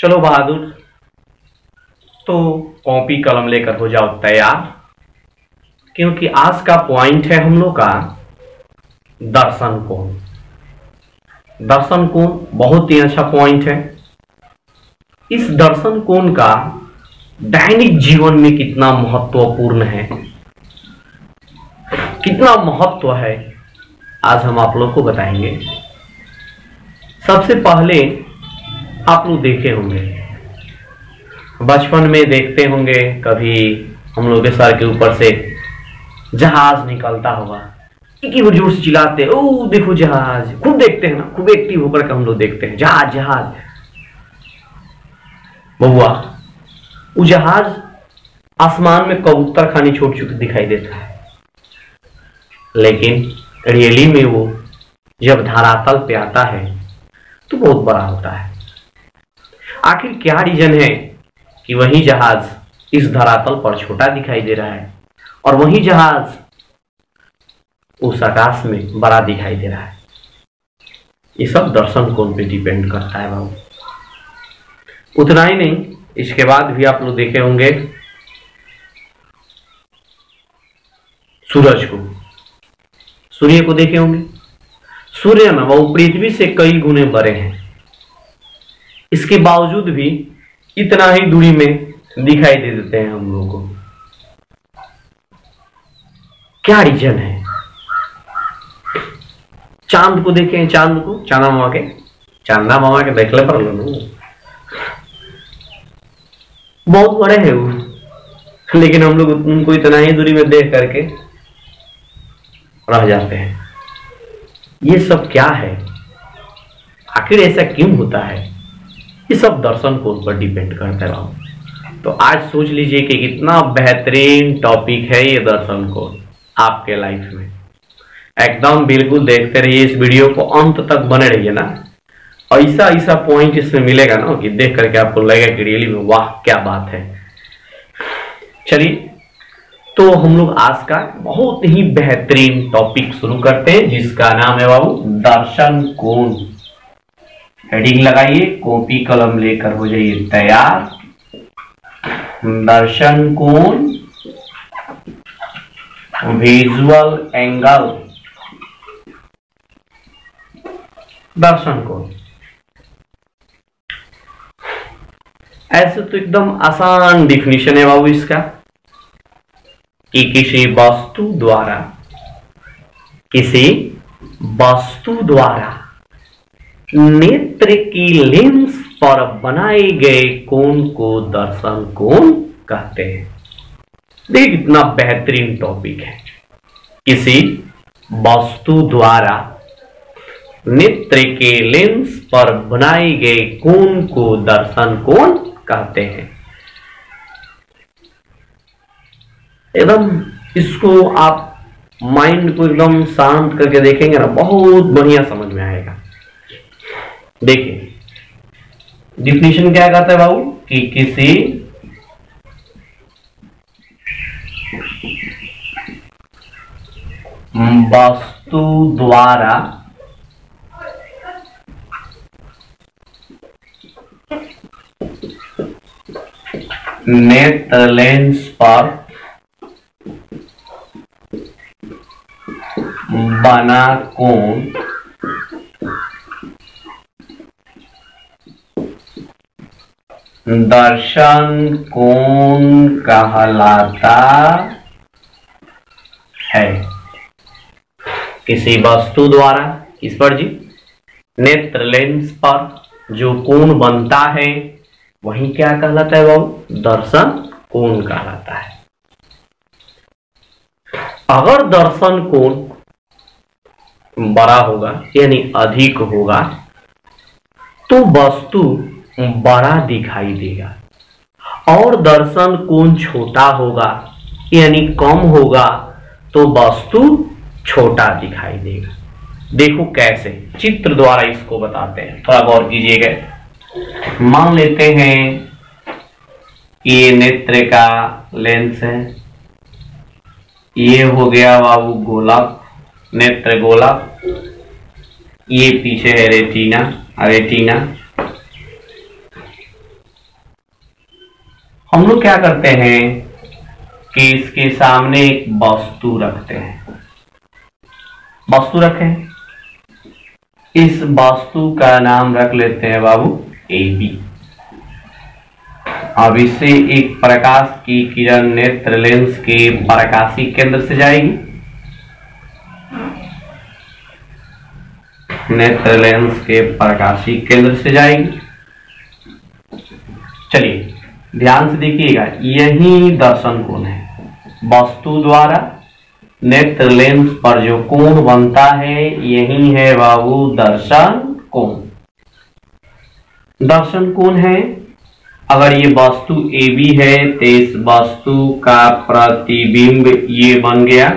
चलो बहादुर, तो कॉपी कलम लेकर हो जाओ तैयार, क्योंकि आज का पॉइंट है हम लोग का दर्शन कोण। दर्शन कोण बहुत ही अच्छा पॉइंट है। इस दर्शन कोण का दैनिक जीवन में कितना महत्वपूर्ण है, कितना महत्व है, आज हम आप लोग को बताएंगे। सबसे पहले आप लोग देखे होंगे, बचपन में देखते होंगे कभी हम लोग के सर के ऊपर से जहाज निकलता होगा, एक जोर से चिल्लाते, ओ देखो जहाज। खूब देखते हैं ना, खूब एक्टिव होकर के हम लोग देखते हैं, जहाज जहाज। बउआ, वो जहाज आसमान में कबूतर खानी छोट छोट दिखाई देता है, लेकिन रियली में वो जब धरातल पे आता है तो बहुत बड़ा होता है। आखिर क्या रीजन है कि वही जहाज इस धरातल पर छोटा दिखाई दे रहा है और वही जहाज उस आकाश में बड़ा दिखाई दे रहा है? ये सब दर्शन कोण पे डिपेंड करता है बाबू। उतना ही नहीं, इसके बाद भी आप लोग देखे होंगे सूरज को, सूर्य को देखे होंगे। सूर्य में वो पृथ्वी से कई गुने बड़े हैं, इसके बावजूद भी इतना ही दूरी में दिखाई दे देते हैं हम लोगों को। क्या रीजन है? चांद को देखें, चांद को, चांदा मामा के देखले पर लो, बहुत बड़े हैं वो, लेकिन हम लोग उनको इतना ही दूरी में देख करके रह जाते हैं। ये सब क्या है? आखिर ऐसा क्यों होता है? ये सब दर्शन कोण पर डिपेंड करता है बाबू। तो आज सोच लीजिए कि कितना बेहतरीन टॉपिक है ये दर्शन कोण आपके लाइफ में। एकदम बिल्कुल देखते रहिए इस वीडियो को, अंत तक बने रहिए ना। ऐसा ऐसा पॉइंट इसमें मिलेगा ना कि देख करके आपको लगेगा कि रियली में वाह क्या बात है। चलिए, तो हम लोग आज का बहुत ही बेहतरीन टॉपिक शुरू करते हैं, जिसका नाम है बाबू दर्शन कोण। हेडिंग लगाइए, कॉपी कलम लेकर हो जाइए तैयार। दर्शन कोण, विजुअल एंगल। दर्शन कोण ऐसे तो एकदम आसान डिफिनीशन है बाबू इसका, कि किसी वस्तु द्वारा नेत्र की लेंस पर बनाए गए कोण को दर्शन कोण कहते हैं। देख कितना बेहतरीन टॉपिक है। किसी वस्तु द्वारा नेत्र के लेंस पर बनाए गए कोण को दर्शन कोण कहते हैं। एकदम इसको आप माइंड को एकदम शांत करके देखेंगे ना, बहुत बढ़िया समझ में आएगा। देखिए डिफिनीशन क्या कहता है बाबू, कि किसी वस्तु द्वारा नेत्र लेंस पर बना कोण दर्शन कोण कहलाता है। किसी वस्तु द्वारा, किस पर जी? नेत्र लेंस पर जो कोण बनता है वही क्या कहलाता है बाबू? दर्शन कोण कहलाता है। अगर दर्शन कोण बड़ा होगा यानी अधिक होगा तो वस्तु बड़ा दिखाई देगा, और दर्शन कोण छोटा होगा यानी कम होगा तो वस्तु छोटा दिखाई देगा। देखो कैसे, चित्र द्वारा इसको बताते हैं, थोड़ा गौर कीजिएगा। मान लेते हैं ये नेत्र का लेंस है, ये हो गया बाबू गोलक, नेत्र गोलक, ये पीछे है रेटिना, रेटिना, हम लोग क्या करते हैं कि इसके सामने एक वस्तु रखते हैं, वस्तु रखें, इस वस्तु का नाम रख लेते हैं बाबू AB। अब इससे एक प्रकाश की किरण नेत्र लेंस के प्रकाशीय केंद्र से जाएगी, नेत्र लेंस के प्रकाशीय केंद्र से जाएगी। चलिए ध्यान से देखिएगा, यही दर्शन कोण है, वस्तु द्वारा नेत्र लेंस पर जो कोण बनता है यही है बाबू दर्शन कोण। दर्शन कोण है, अगर ये वस्तु AB है तो इस वस्तु का प्रतिबिंब ये बन गया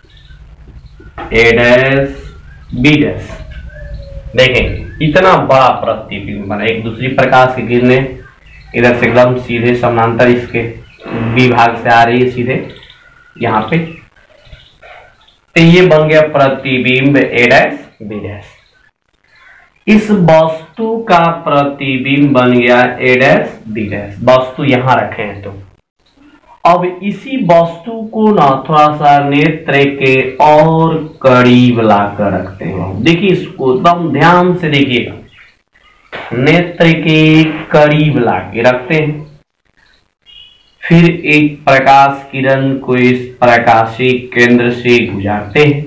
A', B'। देखें इतना बड़ा प्रतिबिंब बना, एक दूसरी प्रकाश की किरणें इधर से एकदम सीधे समानांतर इसके B भाग से आ रही है सीधे यहाँ पे, तो ये बन गया प्रतिबिंब A', B'। इस वस्तु का प्रतिबिंब बन गया A', B'। वस्तु यहां रखे हैं तो अब इसी वस्तु को ना थोड़ा सा नेत्र के और करीब लाकर रखते हैं। देखिए इसको एकदम ध्यान से देखिएगा, नेत्र के करीब लाके रखते हैं, फिर एक प्रकाश किरण को इस प्रकाशीय केंद्र से गुजारते हैं।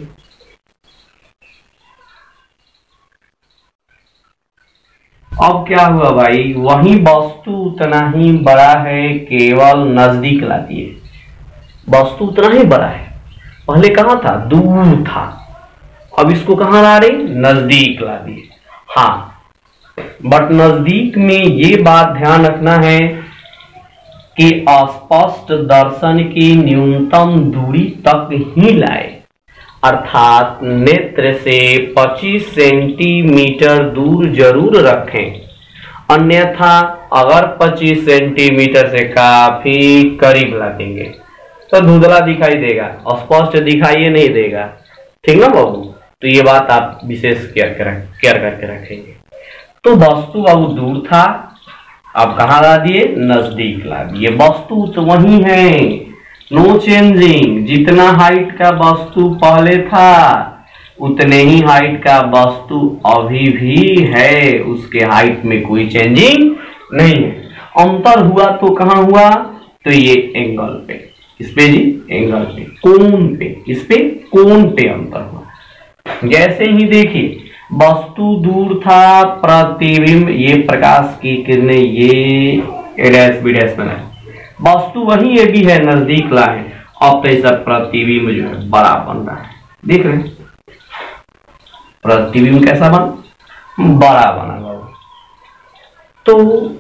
अब क्या हुआ भाई, वही वस्तु उतना ही बड़ा है, केवल नजदीक ला दिए। वस्तु उतना ही बड़ा है, पहले कहां था, दूर था, अब इसको कहां ला रहे, नजदीक ला दिए। हाँ, बट नजदीक में ये बात ध्यान रखना है कि अस्पष्ट दर्शन की न्यूनतम दूरी तक ही लाए, अर्थात नेत्र से 25 सेंटीमीटर दूर जरूर रखें, अन्यथा अगर 25 सेंटीमीटर से काफी करीब ला देंगे तो धुंधला दिखाई देगा, स्पष्ट दिखाई नहीं देगा। ठीक ना बाबू, तो ये बात आप विशेष केयर करके रखेंगे। तो वस्तु बाबू दूर था, अब कहाँ ला दिए, नजदीक ला दिए। वस्तु तो वही है, नो चेंजिंग, जितना हाइट का वस्तु पहले था उतने ही हाइट का वस्तु अभी भी है, उसके हाइट में कोई चेंजिंग नहीं है। अंतर हुआ तो कहां हुआ, तो ये एंगल पे, इस पे जी एंगल पे, कोण पे, इस पे कोण पे अंतर हुआ। जैसे ही देखिए वस्तु दूर था, प्रतिबिंब ये प्रकाश की किरणें ये A' B' बना, वस्तु वही ये भी है, नजदीक ला है। अब तो ऐसा प्रतिबिंब जो है बड़ा बन रहा है, देख रहे हैं प्रतिबिंब कैसा बना, बड़ा बना हुआ। तो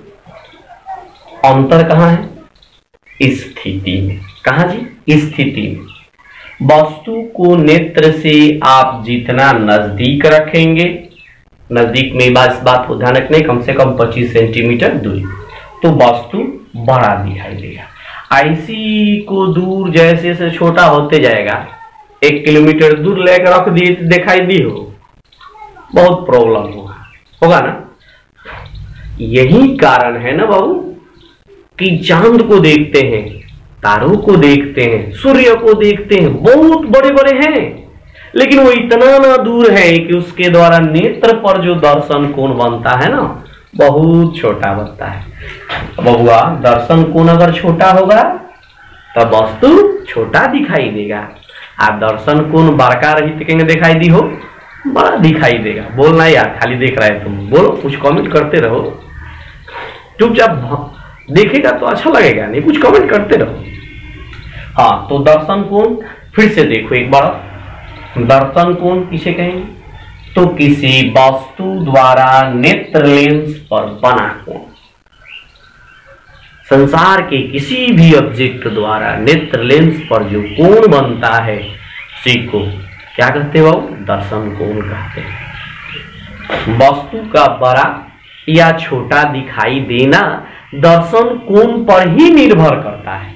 अंतर कहां है, इस स्थिति में, कहा जी, इस स्थिति में वस्तु को नेत्र से आप जितना नजदीक रखेंगे, नजदीक में इस बात को ध्यान रखने, कम से कम 25 सेंटीमीटर दूरी, तो वस्तु बड़ा दिखाई देगा। आईसी को दूर जैसे जैसे छोटा होते जाएगा, 1 किलोमीटर दूर लेकर रख दिए दिखाई दी हो, बहुत प्रॉब्लम होगा ना। यही कारण है ना बाबू कि चांद को देखते हैं, तारों को देखते हैं, सूर्य को देखते हैं, बहुत बड़े बड़े हैं, लेकिन वो इतना ना दूर है कि उसके द्वारा नेत्र पर जो दर्शन कोण बनता है ना, बहुत छोटा बनता है। बबुआ, दर्शन कोण अगर छोटा होगा तब वस्तु छोटा दिखाई देगा। आप दर्शन कोण बड़का रही तो कहेंगे दिखाई दी हो, बड़ा दिखाई देगा। बोलना यार, खाली देख रहा है तुम, बोलो, कुछ कमेंट करते रहो, चुपचाप देखेगा तो अच्छा लगेगा, नहीं कुछ कमेंट करते रहो। हाँ, तो दर्शन कोण फिर से देखो एक बार, दर्शन कोण किसे कहेंगे, तो किसी वस्तु द्वारा नेत्र लेंस पर बना कोण। संसार के किसी भी ऑब्जेक्ट द्वारा नेत्र लेंस पर जो कोण बनता है उसी को क्या कहते हो, दर्शन कोण कहते हैं। वस्तु का बड़ा या छोटा दिखाई देना दर्शन कोण पर ही निर्भर करता है।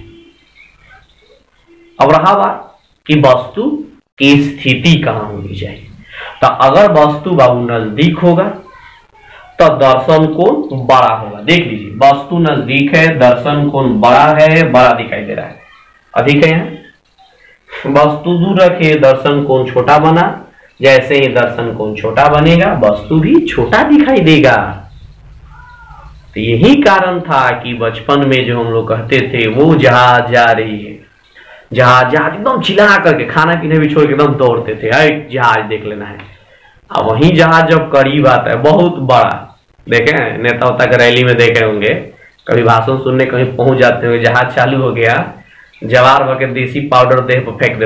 अब रहा बात कि वस्तु की स्थिति कहां होनी चाहिए, तो अगर वस्तु बाबू नजदीक होगा तो दर्शन कोण बड़ा होगा। देख लीजिए, वस्तु नजदीक है, दर्शन कोण बड़ा है, बड़ा दिखाई दे रहा है, अधिक है यहाँ। वस्तु दूर रखे, दर्शन कोण छोटा बना, जैसे ही दर्शन कोण छोटा बनेगा वस्तु भी छोटा दिखाई देगा। तो यही कारण था कि बचपन में जो हम लोग कहते थे वो जहाज जा रही है, जहाज जहाज एकदम चिल्ला करके, खाना पीने भी छोड़ के एकदम दौड़ते थे, अरे जहाज देख लेना है। अब वही जहाज जब करीब आता है बहुत बड़ा, देखे नेता उता के रैली में देखे होंगे, कभी भाषण सुनने कहीं पहुंच जाते होंगे, जहाज चालू हो गया, जवार भर के देसी पाउडर देह पर फेंक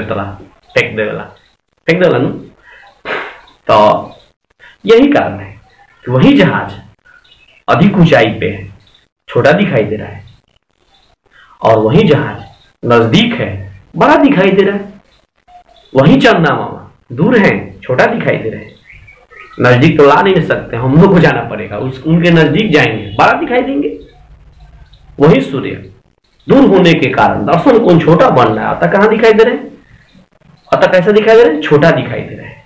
देला न। तो यही कारण है कि वही जहाज अधिक ऊंचाई पे है, छोटा दिखाई दे रहा है, और वही जहाज नजदीक है, बड़ा दिखाई दे रहा है। वही चंदा मामा दूर है, छोटा दिखाई दे रहे हैं। नजदीक तो ला नहीं सकते, हम लोग को जाना पड़ेगा, उनके नजदीक जाएंगे, बड़ा दिखाई देंगे। वही सूर्य दूर होने के कारण दर्शन कोण छोटा बन रहा है, अतः कहां दिखाई दे रहे हैं, अतः कैसा दिखाई दे रहे हैं, छोटा दिखाई दे रहे हैं।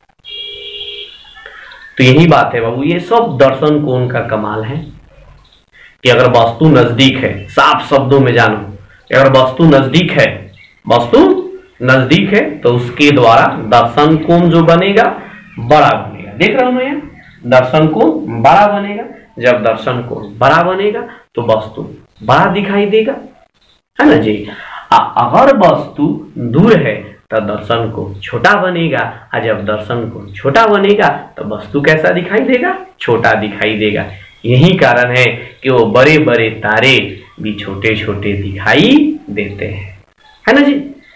तो यही बात है बाबू, ये सब दर्शन कोण का कमाल है कि अगर वस्तु नजदीक है, साफ शब्दों में जानो, अगर वस्तु नजदीक है तो उसके द्वारा दर्शन कोण जो बनेगा बड़ा बनेगा। देख रहा हूं मैं यहाँ, दर्शन कोण बड़ा बनेगा। जब दर्शन कोण बड़ा बनेगा तो वस्तु बड़ा दिखाई देगा, है ना जी। अगर वस्तु दूर है तो दर्शन कोण छोटा बनेगा, और जब दर्शन कोण छोटा बनेगा तो वस्तु कैसा दिखाई देगा, छोटा दिखाई देगा। यही कारण है कि वो बड़े बड़े तारे भी छोटे छोटे दिखाई देते हैं, है ना जी।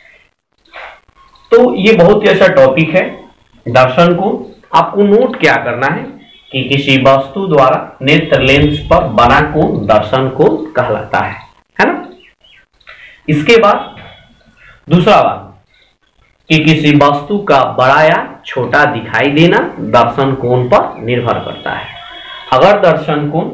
तो ये बहुत ही अच्छा टॉपिक है दर्शन कोण। आपको नोट क्या करना है कि किसी वस्तु द्वारा नेत्र लेंस पर बना कोण दर्शन कोण कहलाता है ना। इसके बाद दूसरा बात कि किसी वस्तु का बड़ा या छोटा दिखाई देना दर्शन कोण पर निर्भर करता है। अगर दर्शन कोण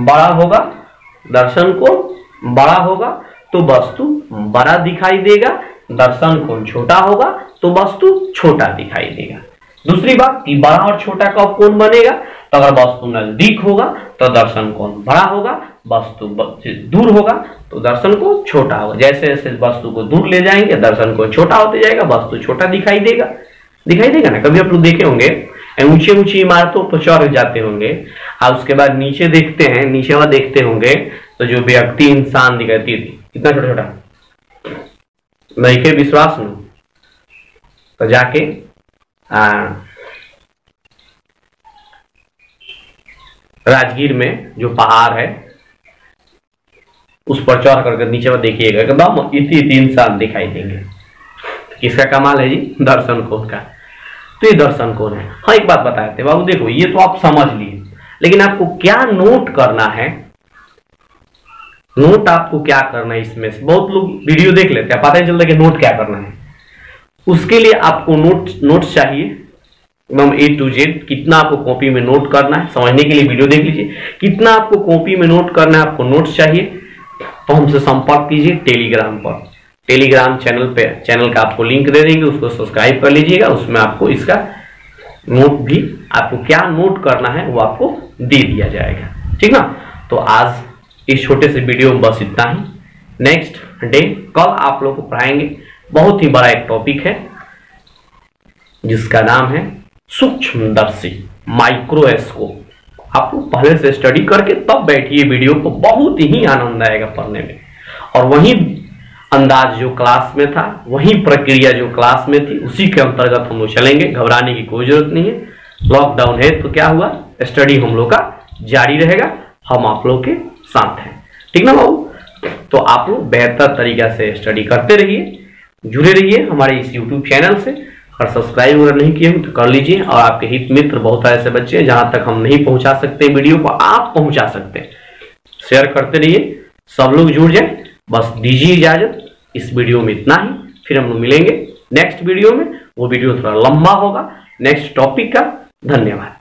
बड़ा होगा तो वस्तु बड़ा दिखाई देगा, दर्शन कोण छोटा होगा तो वस्तु छोटा दिखाई देगा। दूसरी बात कि बड़ा और छोटा कब कोण बनेगा, तो अगर वस्तु नजदीक होगा तो दर्शन कोण बड़ा होगा, वस्तु दूर होगा तो दर्शन कोण छोटा होगा। जैसे जैसे वस्तु को दूर ले जाएंगे दर्शन कोण छोटा होते जाएगा, वस्तु छोटा दिखाई देगा ना। कभी आप लोग देखे होंगे ऊंची ऊंची इमारतों पर चढ़ जाते होंगे, और उसके बाद नीचे देखते हैं, नीचे वहां देखते होंगे तो जो व्यक्ति इंसान दिखाती थी कितना छोटा छोटा, नहीं के विश्वास न तो जाके राजगीर में जो पहाड़ है उस पर चढ़ करके नीचे में देखिएगा एकदम इतने इंसान दिखाई देंगे। किसका कमाल है जी, दर्शन कोण का। तो ये दर्शन कोण है। हाँ एक बात बताए थे बाबू, देखो ये तो आप समझ लिए, लेकिन आपको क्या नोट करना है, नोट आपको क्या करना है इसमें से। बहुत लोग वीडियो देख लेते हैं, पता नहीं चलता कि नोट क्या करना है। उसके लिए आपको नोट्स चाहिए एकदम A to Z। कितना आपको कॉपी में नोट करना है, समझने के लिए वीडियो देख लीजिए। कितना आपको कॉपी में नोट करना है, आपको नोट्स चाहिए तो हमसे संपर्क कीजिए टेलीग्राम पर। टेलीग्राम चैनल का आपको लिंक दे देंगे, उसको सब्सक्राइब कर लीजिएगा। उसमें आपको इसका नोट भी, आपको क्या नोट करना है वो आपको दे दिया जाएगा, ठीक ना। तो आज इस छोटे से वीडियो में बस इतना ही। नेक्स्ट डे कल आप लोग को पढ़ाएंगे, बहुत ही बड़ा एक टॉपिक है जिसका नाम है सूक्ष्मदर्शी, माइक्रोस्कोप। आप लोग पहले से स्टडी करके तब बैठिए वीडियो को, बहुत ही आनंद आएगा पढ़ने में। और वही अंदाज जो क्लास में था, वही प्रक्रिया जो क्लास में थी, उसी के अंतर्गत हम लोग चलेंगे। घबराने की कोई जरूरत नहीं है। लॉकडाउन है तो क्या हुआ, स्टडी हम लोग का जारी रहेगा, हम आप लोग के साथ हैं, ठीक ना बाबू। तो आप लोग बेहतर तरीका से स्टडी करते रहिए, जुड़े रहिए हमारे इस YouTube चैनल से। अगर सब्सक्राइब वगैरह नहीं किए तो कर लीजिए। और आपके हित मित्र बहुत ऐसे बच्चे हैं जहां तक हम नहीं पहुंचा सकते वीडियो को, आप पहुंचा सकते हैं। शेयर करते रहिए, सब लोग जुड़ जाए। बस दीजिए इजाजत, इस वीडियो में इतना ही। फिर हम लोग मिलेंगे नेक्स्ट वीडियो में। वो वीडियो थोड़ा लंबा होगा, नेक्स्ट टॉपिक का। धन्यवाद।